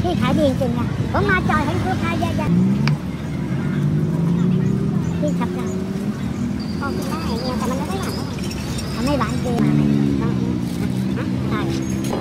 พี่ขายดีจริงๆอ่ะผมมาจอยเห็นลูกค้าเยอะๆพี่ขับได้พอกินได้เนี่ยแต่มันไม่หวานเท่าไหร่มันไม่หวานเกินมาเลยใช่